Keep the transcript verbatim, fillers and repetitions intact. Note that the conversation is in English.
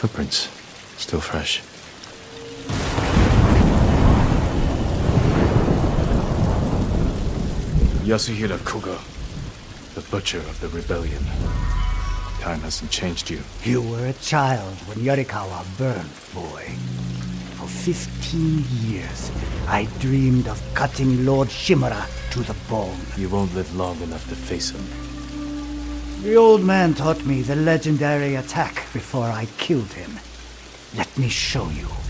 Footprints. Still fresh. Yasuhira Koga, the butcher of the rebellion. Time hasn't changed you. You were a child when Yarikawa burned, boy. For fifteen years, I dreamed of cutting Lord Shimura to the bone. You won't live long enough to face him. The old man taught me the legendary attack before I killed him. Let me show you.